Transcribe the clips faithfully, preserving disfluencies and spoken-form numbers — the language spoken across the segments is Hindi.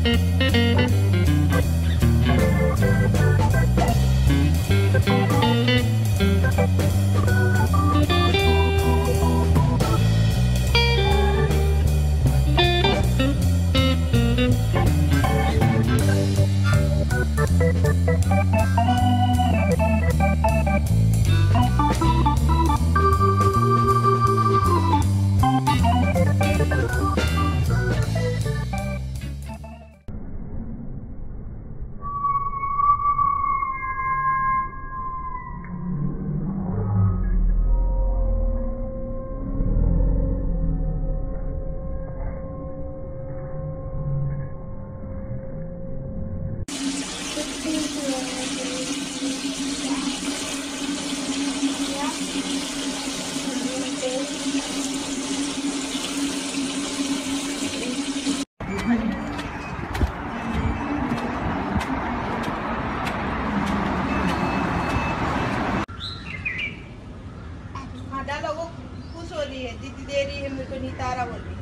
दीदी दे रही है मेरे को, नहीं तारा बोल रही है।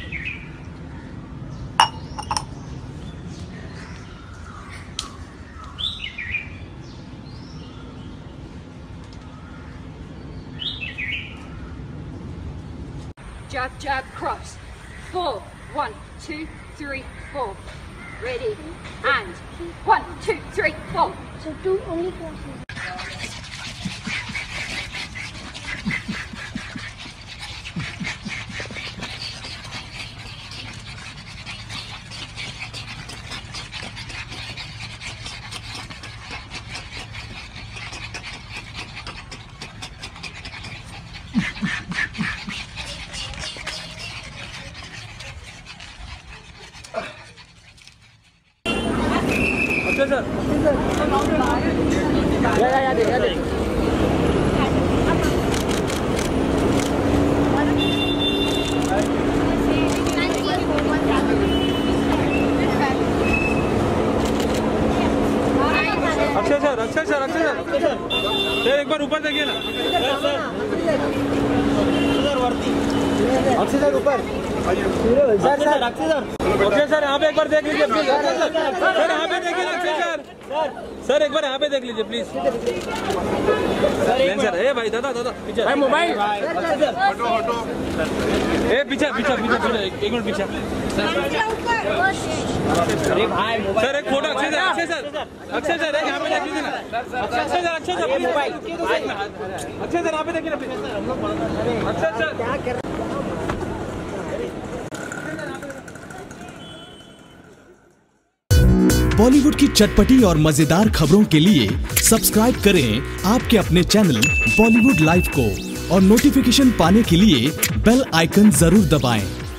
Jab, jab, cross. Four. One, two, three, four. Ready. And one, two, three, four. So two only crosses. Sir या या या दे या दे Akshay sir Akshay sir Akshay sir sir एक बार ऊपर देखिए ना सर अक्षय सर ऊपर sir sir Akshay sir Akshay sir यहाँ पे एक बार देख लीजिए प्लीज सर यहाँ पे देखिए ना अक्षय सर सर एक बार यहाँ पे देख लीजिए प्लीज सर ए भाई दादा दादा पीछे भाई मोबाइल ए पीछे पीछे पीछे पीछे एक मिनट पीछे अरे भाई सर एक photo Akshay sir Akshay sir Akshay sir एक यहाँ पे देख लीजिए ना Akshay sir Akshay sir mobile Akshay sir यहाँ पे देखिए ना अक्षय सर क्या कर बॉलीवुड की चटपटी और मजेदार खबरों के लिए सब्सक्राइब करें आपके अपने चैनल बॉलीवुड लाइव को और नोटिफिकेशन पाने के लिए बेल आइकन जरूर दबाएं।